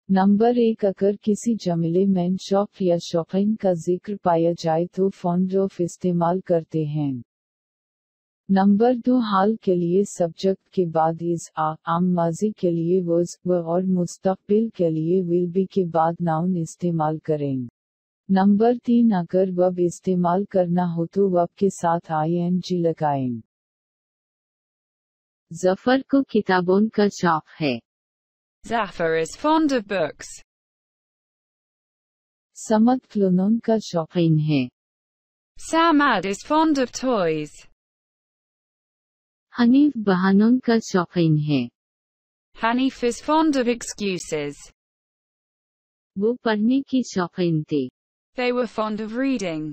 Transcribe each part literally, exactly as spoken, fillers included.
Number एक, अगर किसी जमिले में शॉप या शॉपिंग का जिक्र पाया जाए तो फॉन्ड ऑफ इस्तेमाल करते हैं। नंबर दो, हाल के लिए सब्जेक्ट के बाद इज, आ, आम माजी के लिए वॉज, व और मुस्तकबिल के लिए विल बी के बाद नाउन इस्तेमाल करें। नंबर तीन, अगर वर्ब इस्तेमाल करना हो तो वर्ब के साथ आई एन जी लगाएं। जफर को किताबों का शौक है। Zafar is fond of books. Samad फ्लुनून का शौकीन है। Samad is fond of toys. Hanif बहानों का शौकीन है। Hanif is fond of excuses. वो पढ़ने की शौकीन थे। They were fond of reading.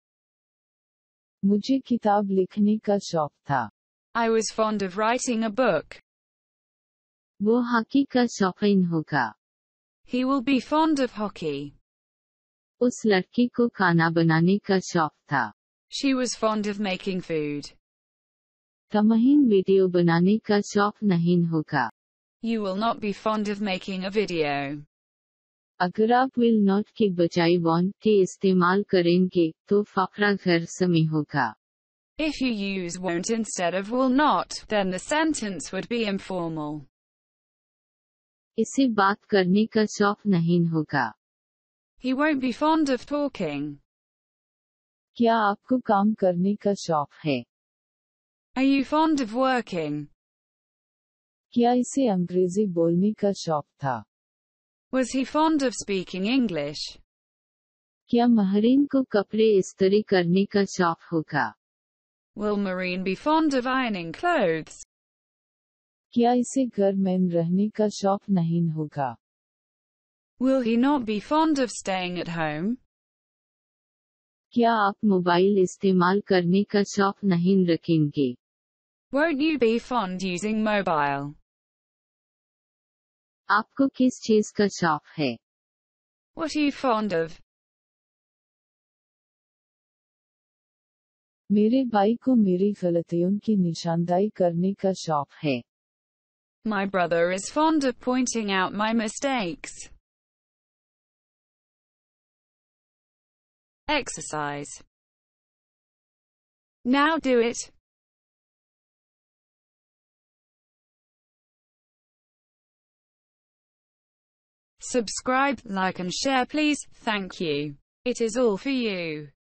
मुझे किताब लिखने का शौक था। I was fond of writing a book. वो हॉकी का शौकीन होगा। He will be fond of hockey. उस लड़की को खाना बनाने का शौक था। She was fond of making food. तमहीन वीडियो बनाने का शौक नहीं होगा। You will not be fond of making a video. अगर आप will not के बजाय want के इस्तेमाल करेंगे तो फकरा घर समी होगा। If you use won't instead of will not, then the sentence would be informal. इसे बात करने का शौक नहीं होगा। He won't be fond of talking. क्या आपको काम करने का शौक है? Are you fond of working? क्या इसे अंग्रेजी बोलने का शौक था? Was he fond of speaking English? क्या महरीन को कपड़े इस्त्री करने का शौक होगा? Will Maureen be fond of ironing clothes? क्या इसे घर में रहने का शौक नहीं होगा? Will he not be fond of staying at home? क्या आप मोबाइल इस्तेमाल करने का शौक नहीं रखेंगे? Won't you be fond using mobile? आपको किस चीज का शौक है? What are you fond of? मेरे भाई को मेरी गलतियों की निशानदाही करने का शौक है। My brother is fond of pointing out my mistakes. Exercise. Now do it. Subscribe, like and share please, thank you. It is all for you.